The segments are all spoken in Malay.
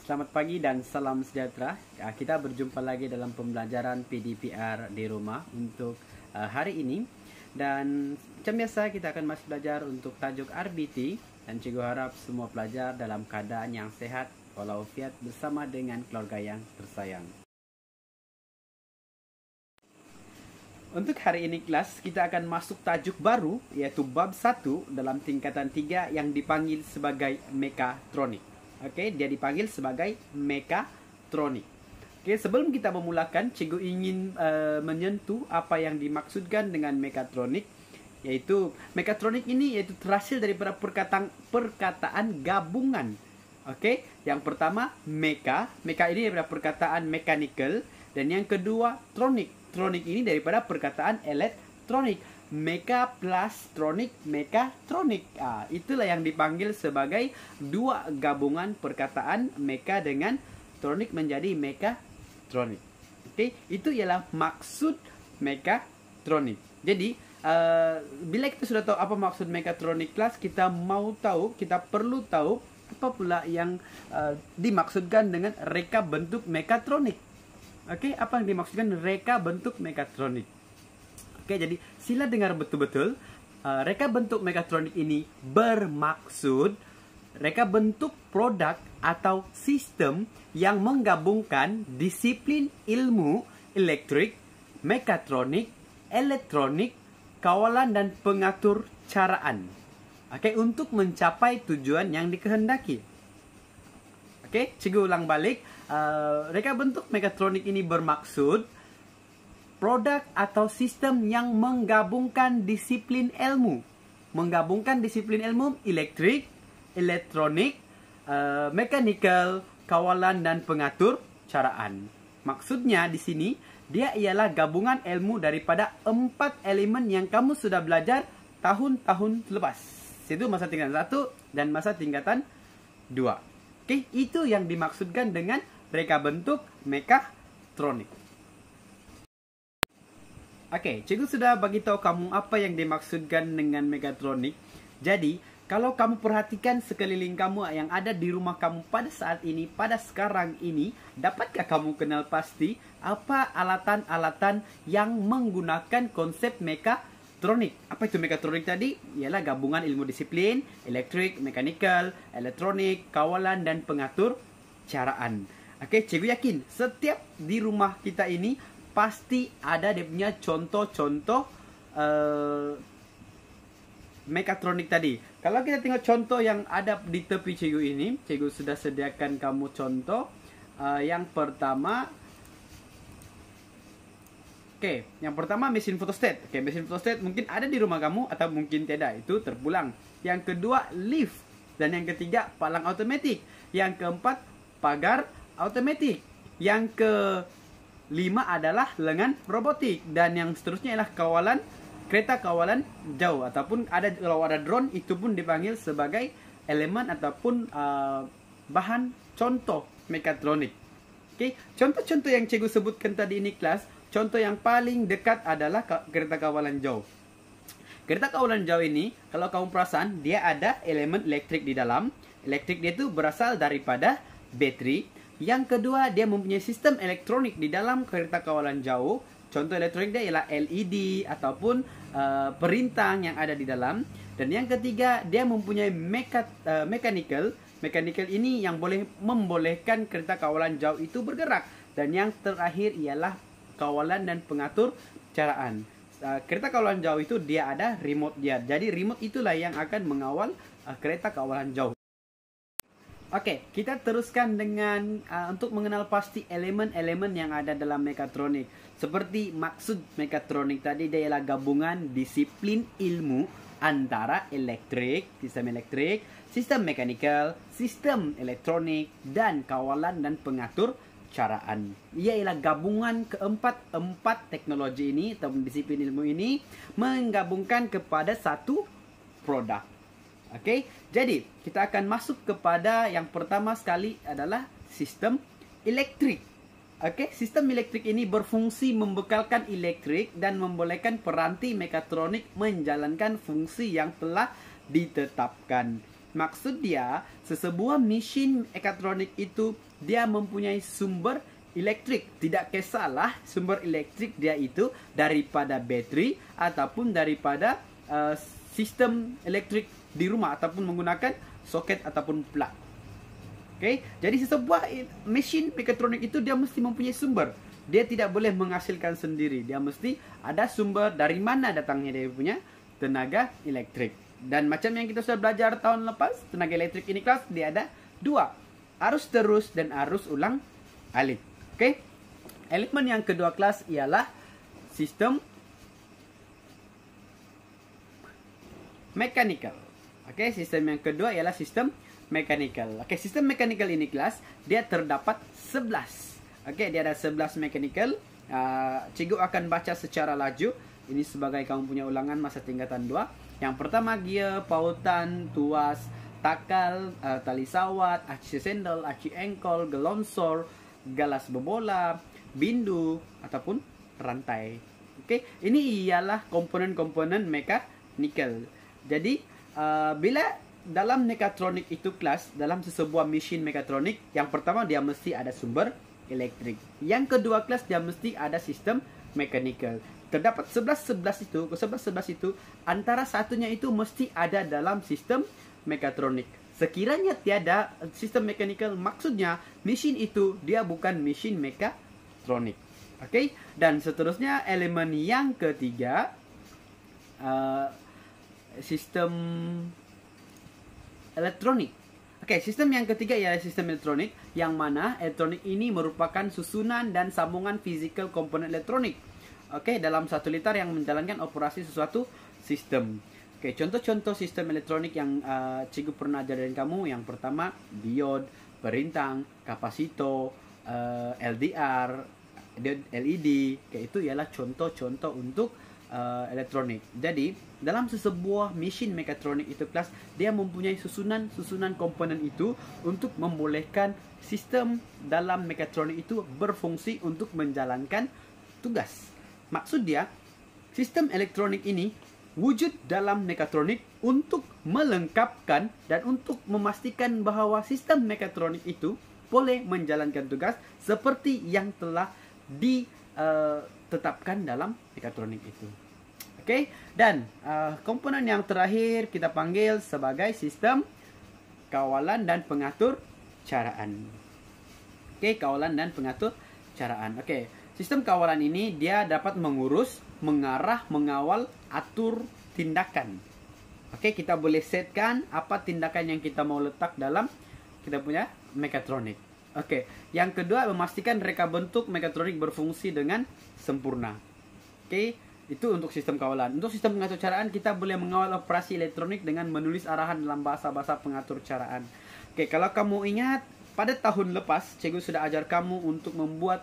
Selamat pagi dan salam sejahtera. Kita berjumpa lagi dalam pembelajaran PDPR di rumah untuk hari ini. Dan macam biasa kita akan masih belajar untuk tajuk RBT. Dan cikgu harap semua pelajar dalam keadaan yang sehat walafiat bersama dengan keluarga yang tersayang. Untuk hari ini kelas, kita akan masuk tajuk baru, yaitu bab 1 dalam tingkatan 3 yang dipanggil sebagai mekatronik. Oke, dia dipanggil sebagai mekatronik. Oke, sebelum kita memulakan, cikgu ingin menyentuh apa yang dimaksudkan dengan mekatronik, yaitu mekatronik ini yaitu terhasil daripada perkataan gabungan. Oke, yang pertama meka ini daripada perkataan mechanical, dan yang kedua tronic ini daripada perkataan elektronik. Meka plus tronic, mekatronik. Itulah yang dipanggil sebagai dua gabungan perkataan meka dengan tronic menjadi mekatronik. Oke, itu ialah maksud mekatronik. Jadi bila kita sudah tahu apa maksud mekatronik kelas, kita perlu tahu apa pula yang dimaksudkan dengan reka bentuk mekatronik. Oke, apa yang dimaksudkan reka bentuk mekatronik? Oke, jadi sila dengar betul-betul. Reka bentuk mekatronik ini bermaksud reka bentuk produk atau sistem yang menggabungkan disiplin ilmu elektrik, mekatronik, elektronik, kawalan dan pengatur caraan. Oke, untuk mencapai tujuan yang dikehendaki. Oke, cikgu ulang balik. Reka bentuk mekatronik ini bermaksud produk atau sistem yang menggabungkan disiplin ilmu. Menggabungkan disiplin ilmu elektrik, elektronik, mechanical, kawalan dan pengatur caraan. Maksudnya di sini dia ialah gabungan ilmu daripada 4 elemen yang kamu sudah belajar tahun-tahun lepas. Itu masa tingkatan 1 dan masa tingkatan 2. Oke, itu yang dimaksudkan dengan reka bentuk mekatronik. Oke, cikgu sudah bagi tahu kamu apa yang dimaksudkan dengan mekatronik. Jadi, kalau kamu perhatikan sekeliling kamu yang ada di rumah kamu pada saat ini, pada sekarang ini, dapatkah kamu kenal pasti apa alatan-alatan yang menggunakan konsep mekatronik? Apa itu mekatronik tadi? Ialah gabungan ilmu disiplin, elektrik, mechanical, elektronik, kawalan dan pengatur caraan. Oke, cikgu yakin setiap di rumah kita ini pasti ada dia punya contoh-contoh mekatronik tadi. Kalau kita tengok contoh yang ada di tepi cikgu ini, cikgu sudah sediakan kamu contoh. Yang pertama, yang pertama mesin fotostat. Mesin fotostat mungkin ada di rumah kamu atau mungkin tidak, itu terpulang. Yang kedua, lift. Dan yang ketiga, palang automatik. Yang keempat, pagar automatik. Yang kelima adalah lengan robotik. Dan yang seterusnya adalah kereta kawalan jauh. Ataupun kalau ada drone, itu pun dipanggil sebagai elemen ataupun bahan contoh mekatronik. Contoh-contoh yang cikgu sebutkan tadi ini kelas, contoh yang paling dekat adalah kereta kawalan jauh. Kereta kawalan jauh ini, kalau kamu perasan, dia ada elemen elektrik di dalam. Elektrik dia itu berasal daripada bateri. Yang kedua, dia mempunyai sistem elektronik di dalam kereta kawalan jauh. Contoh elektronik dia ialah LED ataupun perintang yang ada di dalam. Dan yang ketiga, dia mempunyai mechanical. Mechanical ini yang membolehkan kereta kawalan jauh itu bergerak. Dan yang terakhir ialah kawalan dan pengatur caraan. Kereta kawalan jauh itu dia ada remote dia. Jadi remote itulah yang akan mengawal kereta kawalan jauh. Oke, kita teruskan dengan untuk mengenal pasti elemen-elemen yang ada dalam mekatronik. Seperti maksud mekatronik tadi, dia ialah gabungan disiplin ilmu antara sistem mechanical, sistem elektronik, dan kawalan dan pengatur caraan. Ia ialah gabungan keempat teknologi ini atau disiplin ilmu ini menggabungkan kepada satu produk. Oke, jadi kita akan masuk kepada yang pertama sekali adalah sistem elektrik. Oke, sistem elektrik ini berfungsi membekalkan elektrik dan membolehkan peranti mekatronik menjalankan fungsi yang telah ditetapkan. Maksud dia, sesebuah mesin mekatronik itu dia mempunyai sumber elektrik. Tidak kisahlah sumber elektrik dia itu daripada bateri ataupun daripada sistem elektrik di rumah ataupun menggunakan soket ataupun plug. Okay? Jadi sesebuah mesin mekatronik itu dia mesti mempunyai sumber. Dia tidak boleh menghasilkan sendiri. Dia mesti ada sumber dari mana datangnya dia punya tenaga elektrik. Dan macam yang kita sudah belajar tahun lepas, tenaga elektrik ini kelas dia ada dua, arus terus dan arus ulang alik. Oke. Elemen yang kedua kelas ialah sistem mechanical. Oke, sistem yang kedua ialah sistem mechanical. Oke, sistem mechanical ini kelas dia terdapat 11. Oke, dia ada 11 mechanical. Cikgu akan baca secara laju. Ini sebagai kamu punya ulangan masa tingkatan 2. Yang pertama gear, pautan, tuas, takal, tali sawat, aci sendal, aci engkol, gelonsor, galas bebola, bindu ataupun rantai. Oke, ini ialah komponen-komponen mechanical. Jadi bila dalam mekatronik itu kelas, dalam sesebuah mesin mekatronik, yang pertama dia mesti ada sumber elektrik. Yang kedua kelas dia mesti ada sistem mechanical. Terdapat 11 itu antara satunya itu mesti ada dalam sistem mekatronik. Sekiranya tiada sistem mechanical, maksudnya mesin itu dia bukan mesin mekatronik. Oke, dan seterusnya elemen yang ketiga sistem elektronik. Oke, sistem yang ketiga ialah sistem elektronik, yang mana elektronik ini merupakan susunan dan sambungan fizikal komponen elektronik. Oke, dalam satu liter yang menjalankan operasi sesuatu sistem. Oke, contoh-contoh sistem elektronik yang cikgu pernah ajarin kamu. Yang pertama, diode, perintang, kapasitor, LDR, LED. Oke, itu ialah contoh-contoh untuk elektronik. Jadi, dalam sesebuah mesin mekatronik itu kelas, dia mempunyai susunan komponen itu untuk membolehkan sistem dalam mekatronik itu berfungsi untuk menjalankan tugas. Maksud dia, sistem elektronik ini wujud dalam mekatronik untuk melengkapkan dan untuk memastikan bahawa sistem mekatronik itu boleh menjalankan tugas seperti yang telah ditetapkan dalam mekatronik itu. Oke, dan komponen yang terakhir kita panggil sebagai sistem kawalan dan pengatur caraan. Oke, kawalan dan pengatur caraan. Oke, sistem kawalan ini dia dapat mengurus, mengarah, mengawal, atur tindakan. Oke, kita boleh setkan apa tindakan yang kita mau letak dalam kita punya mekatronik. Oke, yang kedua memastikan reka bentuk mekatronik berfungsi dengan sempurna. Oke, itu untuk sistem kawalan. Untuk sistem pengatur caraan kita boleh mengawal operasi elektronik dengan menulis arahan dalam bahasa-bahasa pengatur caraan. Oke, kalau kamu ingat pada tahun lepas cikgu sudah ajar kamu untuk membuat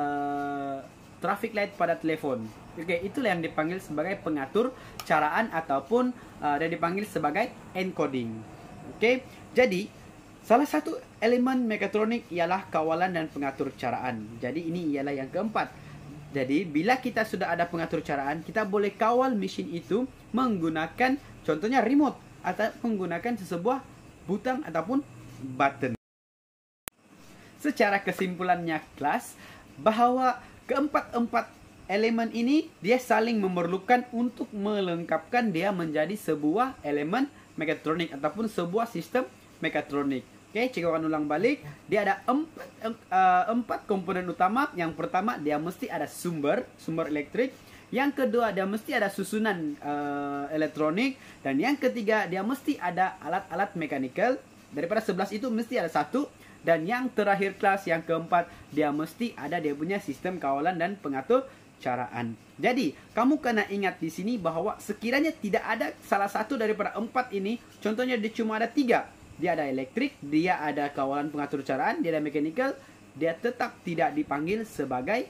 traffic light pada telefon. Oke, itulah yang dipanggil sebagai pengatur caraan ataupun dia dipanggil sebagai encoding. Oke, jadi salah satu elemen mekatronik ialah kawalan dan pengatur caraan. Jadi ini ialah yang keempat. Jadi bila kita sudah ada pengatur caraan, kita boleh kawal mesin itu menggunakan contohnya remote atau menggunakan sesebuah butang ataupun button. Secara kesimpulannya kelas, bahawa keempat-empat elemen ini dia saling memerlukan untuk melengkapkan dia menjadi sebuah elemen mekatronik ataupun sebuah sistem mekatronik. Oke, cikgu akan ulang balik. Dia ada empat komponen utama. Yang pertama dia mesti ada sumber elektrik. Yang kedua dia mesti ada susunan elektronik. Dan yang ketiga dia mesti ada alat-alat mekanikal. Daripada 11 itu mesti ada satu. Dan yang terakhir kelas yang keempat, dia mesti ada dia punya sistem kawalan dan pengatur caraan. Jadi, kamu kena ingat di sini bahawa sekiranya tidak ada salah satu daripada empat ini, contohnya dia cuma ada 3. Dia ada elektrik, dia ada kawalan pengatur caraan, dia ada mechanical, dia tetap tidak dipanggil sebagai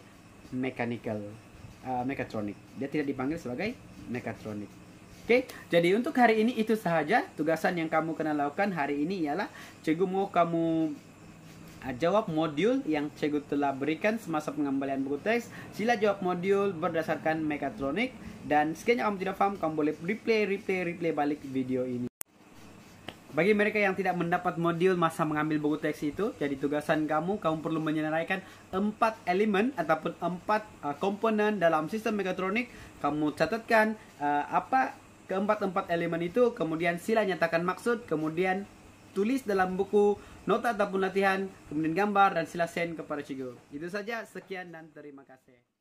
mekatronik. Dia tidak dipanggil sebagai mekatronik. Oke, jadi untuk hari ini itu sahaja tugasan yang kamu kena lakukan hari ini ialah cikgu mau kamu jawab modul yang cikgu telah berikan semasa pengembalian buku teks. Sila jawab modul berdasarkan mekatronik. Dan sekiranya kamu tidak paham, kamu boleh replay balik video ini. Bagi mereka yang tidak mendapat modul masa mengambil buku teks itu, jadi tugasan kamu perlu menyelesaikan 4 elemen ataupun 4 komponen dalam sistem mekatronik. Kamu catatkan apa keempat elemen itu, kemudian sila nyatakan maksud, kemudian tulis dalam buku nota ataupun latihan, kemudian gambar dan sila send kepada cikgu. Itu saja, sekian dan terima kasih.